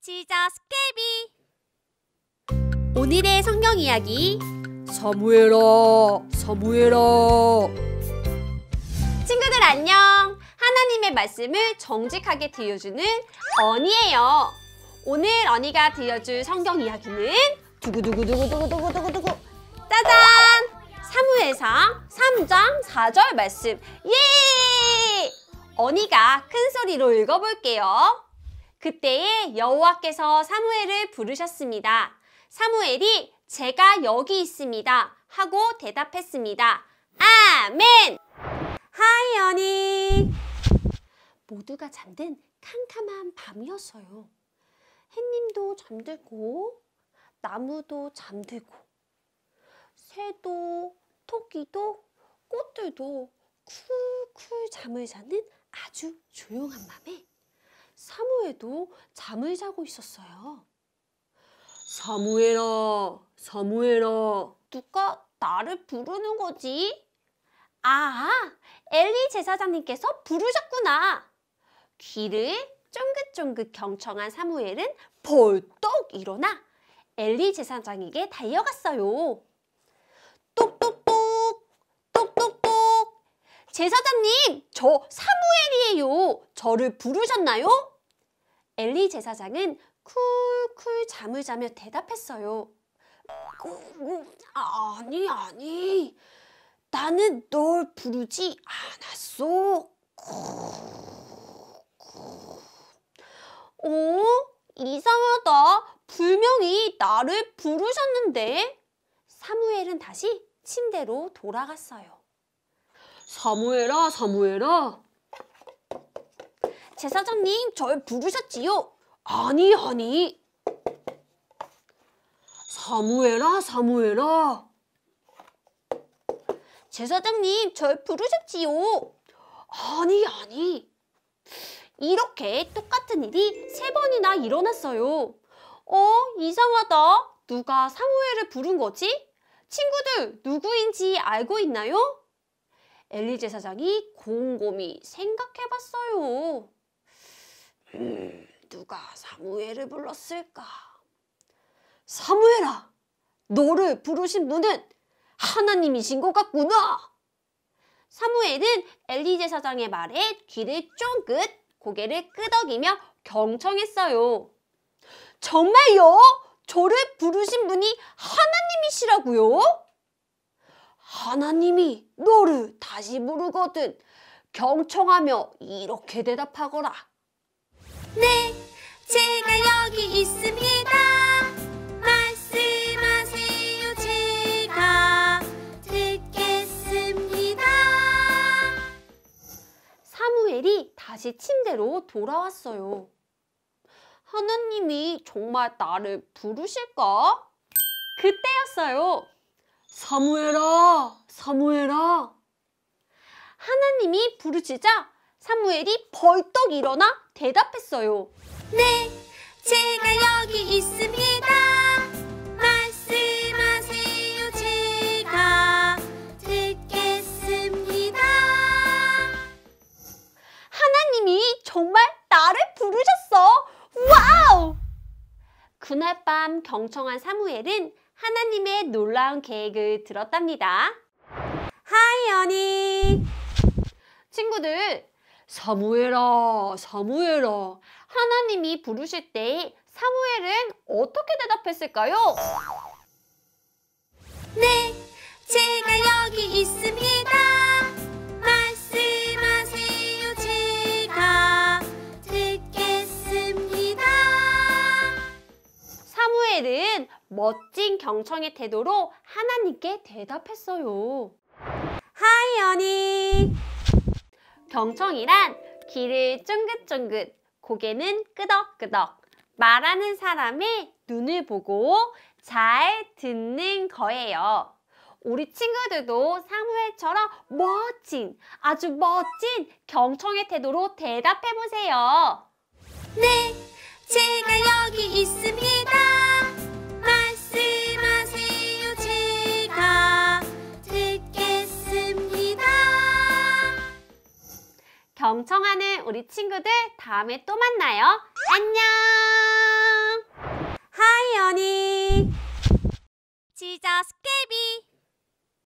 지저스 깨비. 오늘의 성경 이야기 사무엘아 사무엘아. 친구들 안녕. 하나님의 말씀을 정직하게 들려주는 언니예요. 오늘 언니가 들려줄 성경 이야기는 두구두구두구두구두구두구 짜잔! 사무엘상 3장 4절 말씀. 예! 언니가 큰 소리로 읽어볼게요. 그때에 여호와께서 사무엘을 부르셨습니다. 사무엘이 제가 여기 있습니다 하고 대답했습니다. 아멘! 하이 언니! 모두가 잠든 캄캄한 밤이었어요. 햇님도 잠들고 나무도 잠들고 새도 토끼도 꽃들도 쿨쿨 잠을 자는 아주 조용한 밤에 사무엘도 잠을 자고 있었어요. 사무엘아, 사무엘아. 누가 나를 부르는 거지? 아, 엘리 제사장님께서 부르셨구나. 귀를 쫑긋쫑긋 경청한 사무엘은 벌떡 일어나 엘리 제사장에게 달려갔어요. 똑똑똑, 똑똑똑. 제사장님, 저 사무엘이에요. 저를 부르셨나요? 엘리 제사장은 쿨쿨 잠을 자며 대답했어요. 아니. 나는 널 부르지 않았어. 이상하다. 분명히 나를 부르셨는데. 사무엘은 다시 침대로 돌아갔어요. 사무엘아, 사무엘아. 제사장님, 절 부르셨지요? 아니. 사무엘아, 사무엘아. 제사장님, 절 부르셨지요? 아니. 이렇게 똑같은 일이 3번이나 일어났어요. 이상하다. 누가 사무엘을 부른 거지? 친구들, 누구인지 알고 있나요? 엘리 제사장이 곰곰이 생각해봤어요. 누가 사무엘을 불렀을까? 사무엘아, 너를 부르신 분은 하나님이신 것 같구나. 사무엘은 엘리 제사장의 말에 귀를 쫑긋, 고개를 끄덕이며 경청했어요. 정말요? 저를 부르신 분이 하나님이시라고요? 하나님이 너를 다시 부르거든 경청하며 이렇게 대답하거라. 네, 제가 여기 있습니다. 말씀하세요. 제가 듣겠습니다. 사무엘이 다시 침대로 돌아왔어요. 하나님이 정말 나를 부르실까? 그때였어요. 사무엘아, 사무엘아. 하나님이 부르시자 사무엘이 벌떡 일어나 대답했어요. 네, 제가 여기 있습니다. 말씀하세요. 제가 듣겠습니다. 하나님이 정말 나를 부르셨어. 와우! 그날 밤 경청한 사무엘은 하나님의 놀라운 계획을 들었답니다. 하이 언니! 친구들, 사무엘아, 사무엘아. 하나님이 부르실 때 사무엘은 어떻게 대답했을까요? 네, 제가 여기 있습니다. 말씀하세요. 제가 듣겠습니다. 사무엘은 멋진 경청의 태도로 하나님께 대답했어요. 하이 언니! 경청이란 귀를 쫑긋쫑긋, 고개는 끄덕끄덕, 말하는 사람의 눈을 보고 잘 듣는 거예요. 우리 친구들도 사무엘처럼 아주 멋진 경청의 태도로 대답해보세요. 네, 제가 여기 있습니다. 말씀하세요. 제가 듣겠습니다. 경청하는 우리 친구들 다음에 또 만나요. 안녕! 스케비. 지저스 케비.